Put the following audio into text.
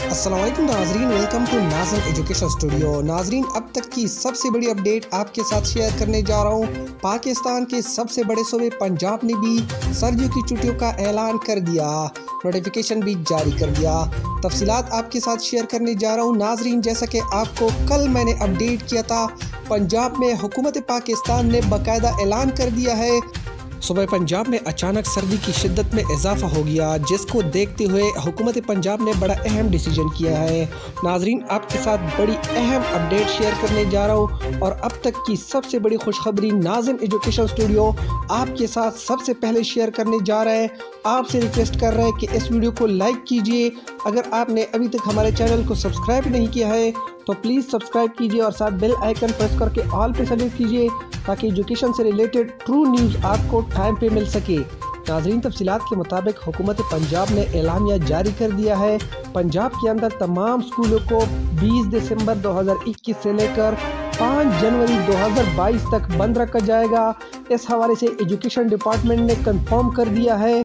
अस्सलाम वालेकुम नाजरीन, welcome to Nazim education studio. नाजरीन, अब तक की सबसे बड़ी अपडेट आपके साथ शेयर करने जा रहा हूँ। पाकिस्तान के सबसे बड़े सूबे पंजाब ने भी सर्दियों की छुट्टियों का ऐलान कर दिया, नोटिफिकेशन भी जारी कर दिया। तफसीलात आपके साथ शेयर करने जा रहा हूँ। नाजरीन, जैसा कि आपको कल मैंने अपडेट किया था, पंजाब में हुकूमत पाकिस्तान ने बाकायदा ऐलान कर दिया है। सुबह पंजाब में अचानक सर्दी की शिद्दत में इजाफा हो गया, जिसको देखते हुए हुकूमत पंजाब ने बड़ा अहम डिसीजन किया है। नाजरीन, आपके साथ बड़ी अहम अपडेट शेयर करने जा रहा हूँ और अब तक की सबसे बड़ी खुशखबरी नाज़िम एजुकेशन स्टूडियो आपके साथ सबसे पहले शेयर करने जा रहा है। आपसे रिक्वेस्ट कर रहे हैं कि इस वीडियो को लाइक कीजिए। अगर आपने अभी तक हमारे चैनल को सब्सक्राइब नहीं किया है तो प्लीज़ सब्सक्राइब कीजिए और साथ बेल आइकन प्रेस करके ऑल पे सेलेक्ट कीजिए, ताकि एजुकेशन से रिलेटेड ट्रू न्यूज़ आपको टाइम पे मिल सके। नाज़रीन, तफसीलात के मुताबिक हुकूमत पंजाब ने एलानिया जारी कर दिया है। पंजाब के अंदर तमाम स्कूलों को 20 दिसंबर 2021 से लेकर 5 जनवरी 2022 तक बंद रखा जाएगा। इस हवाले से एजुकेशन डिपार्टमेंट ने कंफर्म कर दिया है।